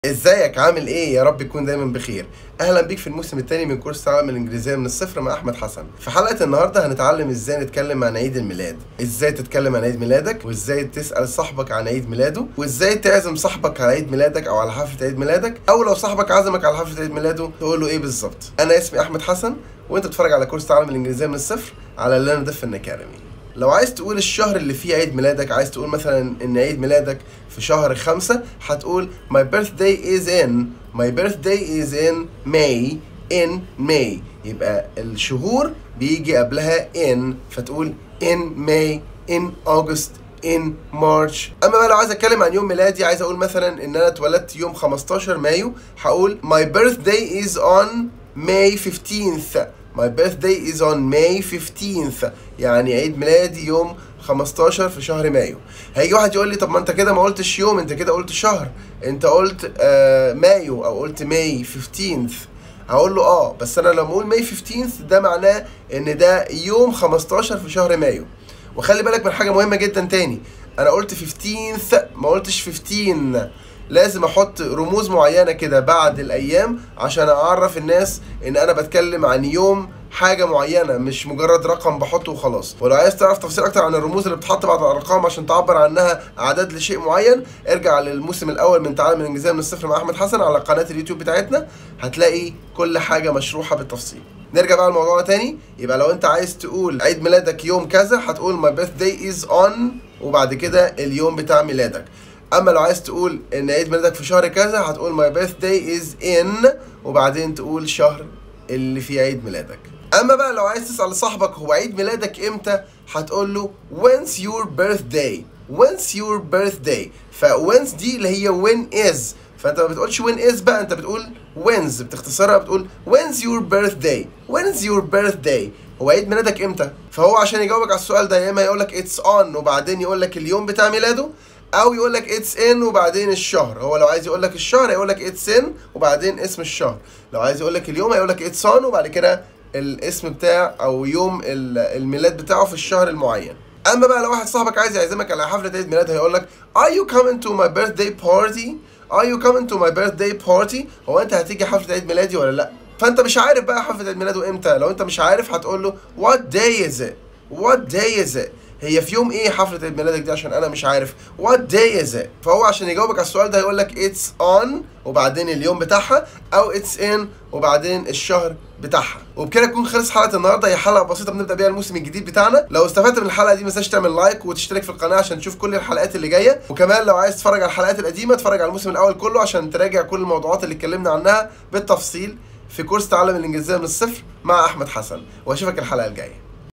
ازيك عامل ايه؟ يا رب يكون دايما بخير. اهلا بيك في الموسم الثاني من كورس تعلم الانجليزيه من الصفر مع احمد حسن. في حلقه النهارده هنتعلم ازاي نتكلم عن عيد الميلاد، ازاي تتكلم عن عيد ميلادك، وازاي تسال صاحبك عن عيد ميلاده، وازاي تعزم صاحبك على عيد ميلادك او على حفله عيد ميلادك، او لو صاحبك عزمك على حفله عيد ميلاده تقول له ايه بالظبط. انا اسمي احمد حسن وانت بتتفرج على كورس تعلم الانجليزيه من الصفر على ليرن ديفن اكاديمي. لو عايز تقول الشهر اللي فيه عيد ميلادك، عايز تقول مثلا ان عيد ميلادك في شهر 5، هتقول my birthday is in May. يبقى الشهور بيجي قبلها in، فتقول in May, in August, in March. اما بقى لو عايز اتكلم عن يوم ميلادي، عايز اقول مثلا ان انا اتولدت يوم 15 مايو، هقول my birthday is on May 15th. My birthday is on May 15th، يعني عيد ميلادي يوم 15 في شهر مايو. هيجي واحد يقول لي طب ما انت كده ما قلتش يوم، انت كده قلت شهر، انت قلت مايو او قلت May 15th. هقول له بس انا لما اقول May 15th ده معناه ان ده يوم 15 في شهر مايو. وخلي بالك من حاجه مهمه جدا تاني، انا قلت 15th ما قلتش 15. لازم احط رموز معينه كده بعد الايام عشان اعرف الناس ان انا بتكلم عن يوم حاجه معينه، مش مجرد رقم بحطه وخلاص. ولو عايز تعرف تفاصيل اكتر عن الرموز اللي بتحط بعد الارقام عشان تعبر عنها اعداد لشيء معين، ارجع للموسم الاول من تعلم الانجليزيه من الصفر مع احمد حسن على قناه اليوتيوب بتاعتنا، هتلاقي كل حاجه مشروحه بالتفصيل. نرجع بقى لموضوعنا تاني. يبقى لو انت عايز تقول عيد ميلادك يوم كذا هتقول my birthday is on وبعد كده اليوم بتاع ميلادك. اما لو عايز تقول ان عيد ميلادك في شهر كذا هتقول my birthday is in وبعدين تقول شهر اللي فيه عيد ميلادك. اما بقى لو عايز تسأل صاحبك هو عيد ميلادك امتى، هتقول له when's your birthday. when's دي اللي هي when is، فانت ما بتقولش when is بقى، انت بتقول when's، بتختصرها بتقول when's your birthday. هو عيد ميلادك امتى؟ فهو عشان يجاوبك على السؤال ده يا اما يقول لك it's on وبعدين يقول لك اليوم بتاع ميلاده، او يقول لك اتس ان وبعدين الشهر. هو لو عايز يقول لك الشهر هيقول لك اتس ان وبعدين اسم الشهر، لو عايز يقول لك اليوم هيقول لك اتس اون وبعد كده الاسم بتاع او يوم الميلاد بتاعه في الشهر المعين. اما بقى لو واحد صاحبك عايز يعزمك على حفله عيد ميلاد هيقول لك are you coming to my birthday party؟ هو انت هتيجي حفله عيد ميلادي ولا لا؟ فانت مش عارف بقى حفله عيد ميلاده امتى. لو انت مش عارف هتقول له what day is it؟ هي في يوم ايه حفلة عيد ميلادك دي عشان انا مش عارف what day is it. فهو عشان يجاوبك على السؤال ده هيقول لك it's on وبعدين اليوم بتاعها، او it's in وبعدين الشهر بتاعها. وبكده تكون خلص حلقة النهارده. هي حلقة بسيطة بنبدأ بيها الموسم الجديد بتاعنا. لو استفدت من الحلقة دي ما تنساش تعمل لايك وتشترك في القناة عشان تشوف كل الحلقات اللي جاية، وكمان لو عايز تتفرج على الحلقات القديمة اتفرج على الموسم الاول كله عشان تراجع كل الموضوعات اللي اتكلمنا عنها بالتفصيل في كورس تعلم الانجليزية من الصفر مع احمد حسن. واشوفك الحلقة الجاية.